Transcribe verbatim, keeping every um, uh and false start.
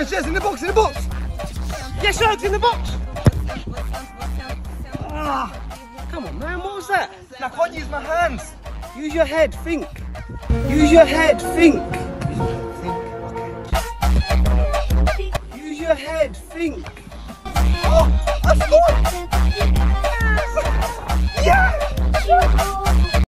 yes, yes, in the box, in the box. Yes, sir, it's in the box. Ah, come on, man, what was that? I can't use my hands. Use your head, think. Use your head, think. Use your head, think. Oh, I scored!